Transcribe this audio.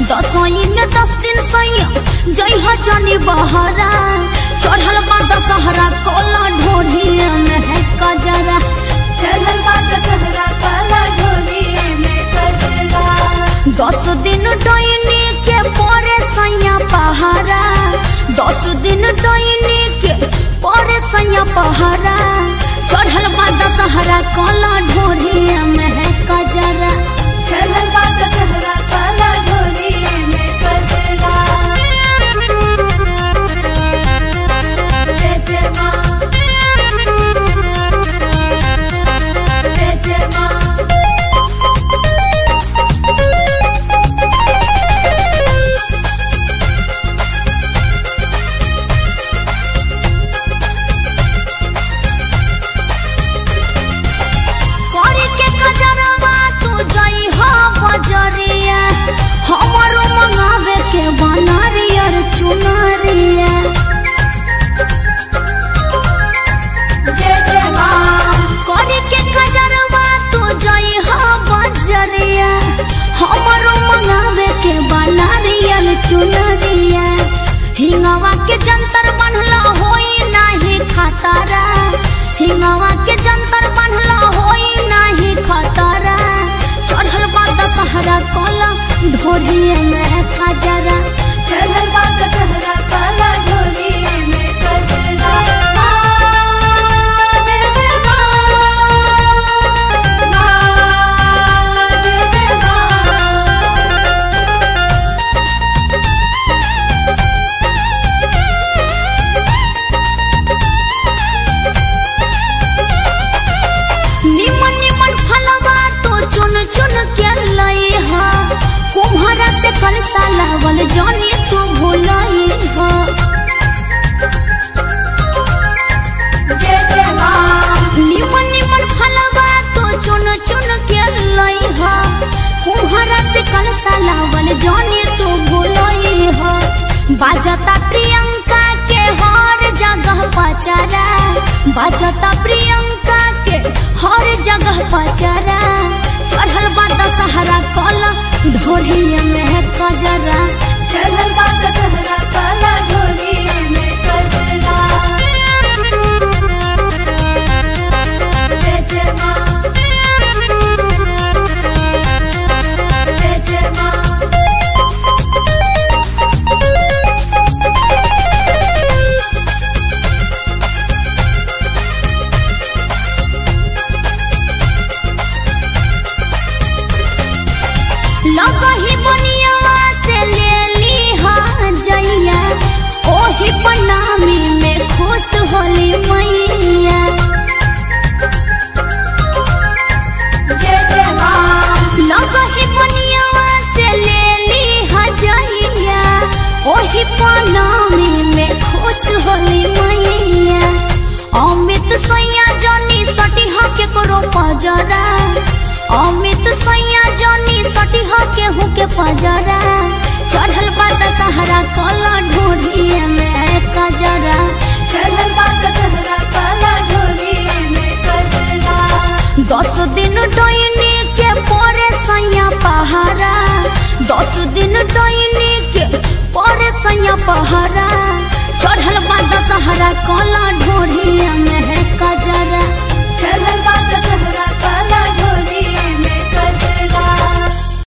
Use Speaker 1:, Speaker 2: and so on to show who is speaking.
Speaker 1: दसई में 10 दिन सैया जई हो जानी बहरा चढ़ल बा दशहरा कोला ढोली में है कजरा
Speaker 2: चढ़ल बा दशहरा कोला ढोली में कजरा
Speaker 1: 10 दिन डोइनी के परे सैया पहारा 10 दिन डोइनी के परे सैया पहारा चढ़ल बा दशहरा कोला ढोली में है कजरा
Speaker 2: चढ़ल बा दशहरा कोला ढोली में कजरा जय जय माँ जय जय माँ
Speaker 1: हमारो मंगावे के बनारियर चुनरिया
Speaker 2: जय जय माँ
Speaker 1: करे के कजरवा तू जई हा बजरिया हमारो मंगावे के बनारियर चुनरिया हिंगवा के जंतर बनला होई नाही खतरा हिंगवा के जंतर बनला होई नाही खतरा चढ़ल बा दशहरा कोला ढोली में कजरा
Speaker 2: चढ़ल बा दशहरा कोला ढोली में कजरा जय जय माँ जय जय
Speaker 1: निमन निमन फलवा तो चुन चुन के लई हा कुम्हारा से कलसा लावल जानी तू भुलाई हा
Speaker 2: जय जय माँ
Speaker 1: निमन निमन फलवा तो चुन चुन के लई हा कुम्हारा से कलसा लावल जानी तू भुलाई हा बाजता प्रियंका के हर जगह पचरा बाजता प्रियंका के हर जगह पचरा चढ़ल बा दशहरा कोला ढोली में कजरा
Speaker 2: चढ़ल बा दशहरा कोला ढोली में कजरा जय जय माँ जय जय माँ
Speaker 1: लगही बनियावा से ले ली हा जइया ओही प्रणामी में खुश होली मैया
Speaker 2: जय जय माँ
Speaker 1: लगही बनियावा से ले ली हा जइया ओही प्रणामी में खुश होली मैया अमित सैया जनी सटिहा के करो पजरा अमित सैया जनी सटिहा के हु के पजरा चढ़ल बा दशहरा कोला ढोली में कजरा
Speaker 2: चढ़ल बा दशहरा कोला ढोली में कजरा
Speaker 1: 10 दिन डोइनी के परे सैया पहारा 10 दिन डोइनी के परे सैया पहारा चढ़ल बा दशहरा कोला ढोली में कजरा।